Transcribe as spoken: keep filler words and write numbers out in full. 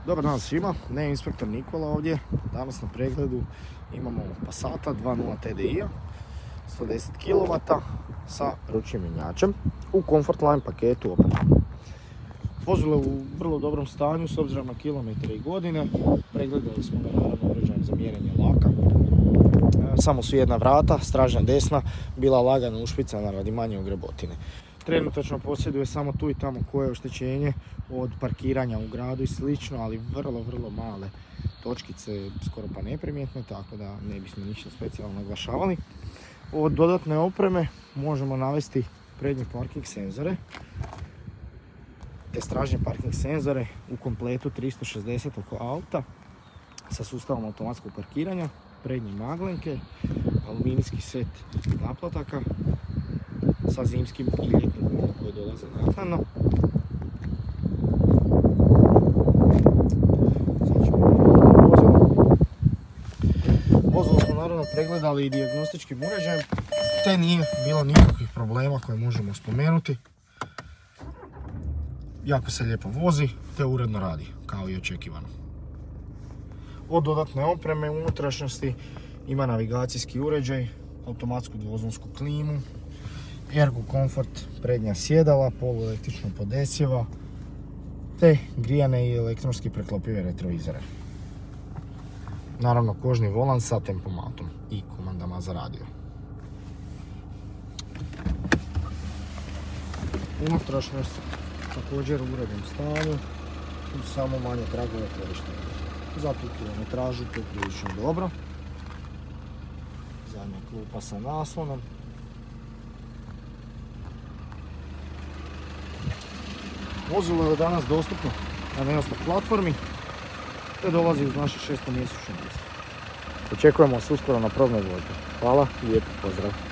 Dobar dan svima, ne inspektor Nikola ovdje. Danas na pregledu imamo Passata dva nula T D I-a, sto deset kilovata sa ručnim mjenjačem u Comfortline paketu opet. Vozilo je u vrlo dobrom stanju s obzirom na kilometre i godine. Pregledali smo ga naravno uređajem za mjerenje laka. Samo su jedna vrata, stražnja desna, bila lagano ušpicana radi manje ogrebotine. Trenutačno posjeduje samo tu i tamo koje oštećenje od parkiranja u gradu i slično, ali vrlo, vrlo male točkice, skoro pa neprimjetne, tako da ne bismo ništa specijalno naglašavali. Od dodatne opreme možemo navesti prednje parking senzore, te stražnje parking senzore u kompletu tristo šezdeset oko auta sa sustavom automatskog parkiranja, prednje maglenke, aluminijski set naplataka sa zimskim i ljetnim gumama koje dolaze naknadno. Vozilo smo naravno pregledali i dijagnostičkim uređajem, te nije bilo nikakvih problema koje možemo spomenuti. Jako se lijepo vozi, te uredno radi, kao i očekivano. Od dodatne opreme u unutrašnjosti ima navigacijski uređaj, automatsku dvozonsku klimu, Ergo Comfort prednja sjedala, poluelektrično podesjeva, te grijane i elektronski preklopive retrovizore. Naravno kožni volan sa tempomatom i komandama za radio. Unutrašnjost također u urednom stanju, uz samo manje tragove korištenja. Za tu kilometražu to je prilično dobro. Zadnja klupa sa naslonom. Vozilo je danas dostupno na Neostar platformi, te dolazi uz naše šestomjesečne liste. Očekujemo vas uskoro na probnoj vožnji. Hvala i lijep pozdrav!